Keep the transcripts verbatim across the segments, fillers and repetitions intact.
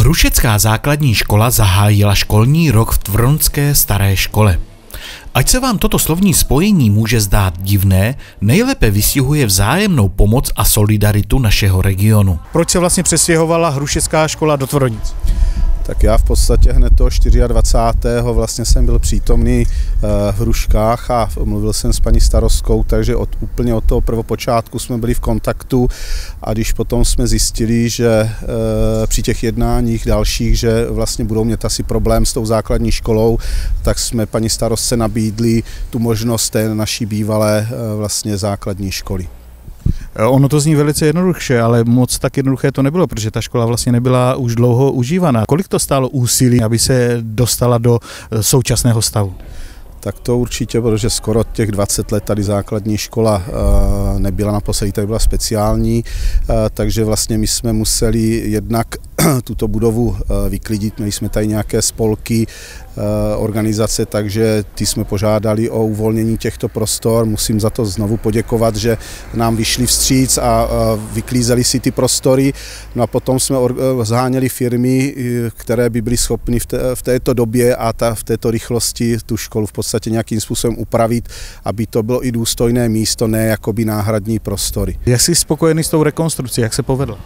Hrušecká základní škola zahájila školní rok v Tvronské staré škole. Ať se vám toto slovní spojení může zdát divné, nejlépe vystihuje vzájemnou pomoc a solidaritu našeho regionu. Proč se vlastně přestěhovala Hrušecká škola do Tvronic? Tak já v podstatě hned toho dvacátého čtvrtého vlastně jsem byl přítomný v Hruškách a mluvil jsem s paní starostkou, takže od, úplně od toho prvopočátku jsme byli v kontaktu a když potom jsme zjistili, že při těch jednáních dalších, že vlastně budou mít asi problém s tou základní školou, tak jsme paní starostce nabídli tu možnost té naší bývalé vlastně základní školy. Ono to zní velice jednoduše, ale moc tak jednoduché to nebylo, protože ta škola vlastně nebyla už dlouho užívaná. Kolik to stálo úsilí, aby se dostala do současného stavu? Tak to určitě, protože skoro těch dvacet let tady základní škola nebyla, naposledy tady byla speciální, takže vlastně my jsme museli jednak tuto budovu vyklidit, měli jsme tady nějaké spolky, organizace, takže ty jsme požádali o uvolnění těchto prostor. Musím za to znovu poděkovat, že nám vyšli vstříc a vyklízeli si ty prostory. No a potom jsme zháněli firmy, které by byly schopny v, té, v této době a ta, v této rychlosti tu školu v podstatě nějakým způsobem upravit, aby to bylo i důstojné místo, ne jakoby náhradní prostory. Jak jsi spokojený s tou rekonstrukcí, jak se povedlo?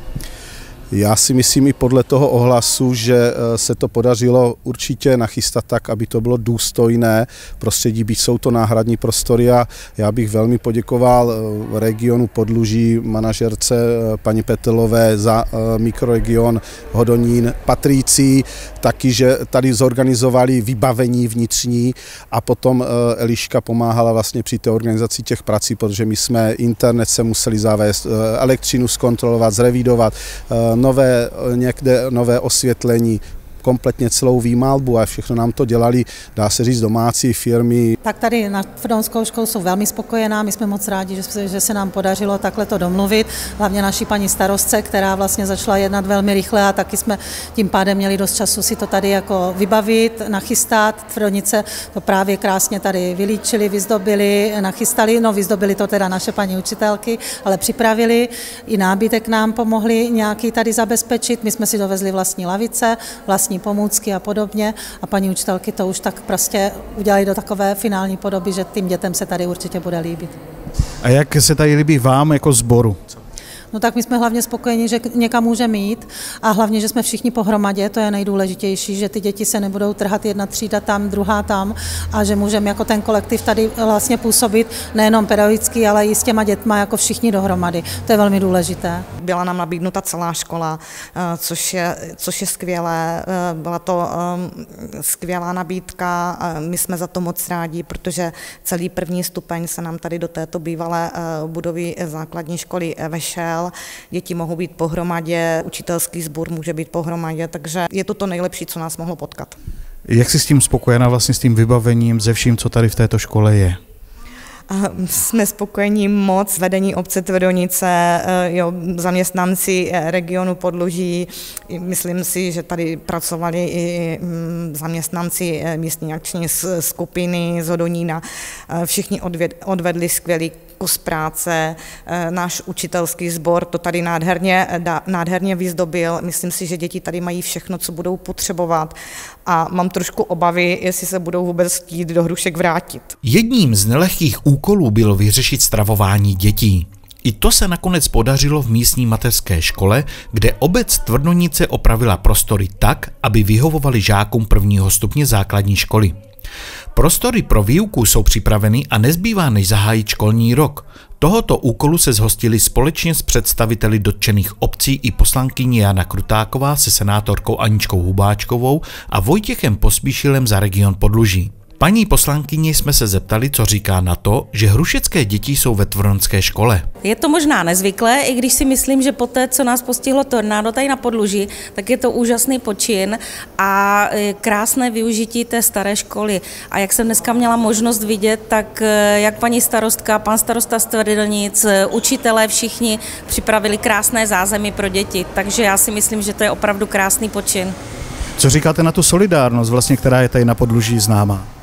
Já si myslím i podle toho ohlasu, že se to podařilo určitě nachystat tak, aby to bylo důstojné prostředí, byť jsou to náhradní prostory a já bych velmi poděkoval regionu Podluží, manažerce paní Petelové za mikroregion Hodonín, Patricii, taky, že tady zorganizovali vybavení vnitřní a potom Eliška pomáhala vlastně při té organizaci těch prací, protože my jsme internet se museli zavést, elektřinu zkontrolovat, zrevidovat, nové, někde nové osvětlení, kompletně celou výmalbu a všechno nám to dělali, dá se říct, domácí firmy. Tak tady na Tvrdonskou školu jsou velmi spokojená, my jsme moc rádi, že se, že se nám podařilo takhle to domluvit, hlavně naší paní starostce, která vlastně začala jednat velmi rychle a taky jsme tím pádem měli dost času si to tady jako vybavit, nachystat. Tvrdonice to právě krásně tady vylíčili, vyzdobili, nachystali, no vyzdobili to teda naše paní učitelky, ale připravili, i nábytek nám pomohli nějaký tady zabezpečit, my jsme si dovezli vlastní lavice, vlastní pomůcky a podobně a paní učitelky to už tak prostě udělali do takové finální podoby, že tím dětem se tady určitě bude líbit. A jak se tady líbí vám jako sboru? No tak my jsme hlavně spokojeni, že někam můžeme jít a hlavně, že jsme všichni pohromadě, to je nejdůležitější, že ty děti se nebudou trhat jedna třída tam, druhá tam a že můžeme jako ten kolektiv tady vlastně působit nejenom pedagogicky, ale i s těma dětma jako všichni dohromady. To je velmi důležité. Byla nám nabídnuta celá škola, což je, což je skvělé, byla to skvělá nabídka, my jsme za to moc rádi, protože celý první stupeň se nám tady do této bývalé budovy základní školy vešel. Děti mohou být pohromadě, učitelský sbor může být pohromadě, takže je to to nejlepší, co nás mohlo potkat. Jak jsi s tím spokojená, vlastně s tím vybavením, ze vším, co tady v této škole je? Jsme spokojení moc, vedení obce Tvrdonice, jo, zaměstnanci regionu Podluží, myslím si, že tady pracovali i zaměstnanci místní akční skupiny z Hodonína, všichni odvedli skvělý kus práce, náš učitelský sbor to tady nádherně, nádherně vyzdobil, myslím si, že děti tady mají všechno, co budou potřebovat a mám trošku obavy, jestli se budou vůbec chtít do Hrušek vrátit. Jedním z nelehkých úkolů bylo vyřešit stravování dětí. I to se nakonec podařilo v místní mateřské škole, kde obec Tvrdonice opravila prostory tak, aby vyhovovaly žákům prvního stupně základní školy. Prostory pro výuku jsou připraveny a nezbývá než zahájit školní rok. Tohoto úkolu se zhostili společně s představiteli dotčených obcí i poslankyně Jana Krutáková se senátorkou Aničkou Hubáčkovou a Vojtěchem Pospíšilem za region Podluží. Paní poslankyni jsme se zeptali, co říká na to, že hrušecké děti jsou ve Tvrdonské škole. Je to možná nezvyklé, i když si myslím, že poté, co nás postihlo tornádo tady na Podluží, tak je to úžasný počin a krásné využití té staré školy. A jak jsem dneska měla možnost vidět, tak jak paní starostka, pan starosta z Tvrdonic, učitelé všichni připravili krásné zázemí pro děti. Takže já si myslím, že to je opravdu krásný počin. Co říkáte na tu solidárnost, vlastně, která je tady na Podluží známá?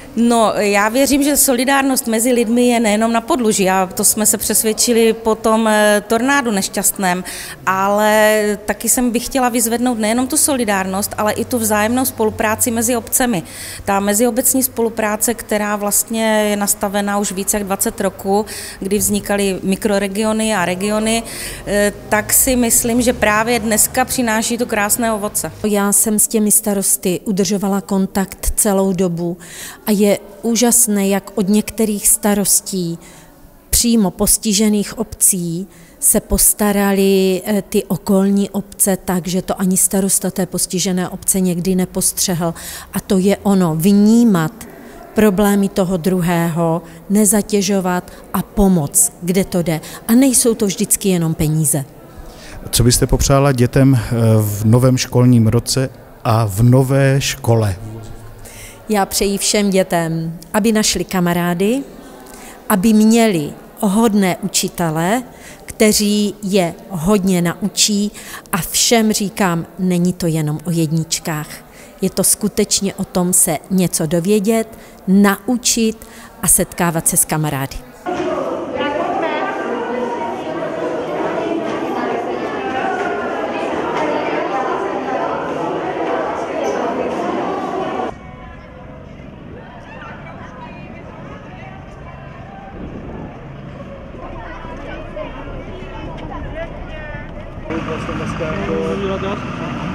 No, já věřím, že solidárnost mezi lidmi je nejenom na Podluží, a to jsme se přesvědčili po tom tornádu nešťastném, ale taky jsem bych chtěla vyzvednout nejenom tu solidárnost, ale i tu vzájemnou spolupráci mezi obcemi. Ta meziobecní spolupráce, která vlastně je nastavená už více jak dvacet roků, kdy vznikaly mikroregiony a regiony, tak si myslím, že právě dneska přináší to krásné ovoce. Já jsem s těmi starosty udržovala kontakt celou dobu a je úžasné, jak od některých starostí přímo postižených obcí se postarali ty okolní obce tak, že to ani starosta té postižené obce někdy nepostřehl. A to je ono, vnímat problémy toho druhého, nezatěžovat a pomoct, kde to jde. A nejsou to vždycky jenom peníze. Co byste popřála dětem v novém školním roce a v nové škole? Já přeji všem dětem, aby našli kamarády, aby měli hodné učitele, kteří je hodně naučí, a všem říkám, není to jenom o jedničkách. Je to skutečně o tom se něco dovědět, naučit a setkávat se s kamarády. Vlastně dneska jako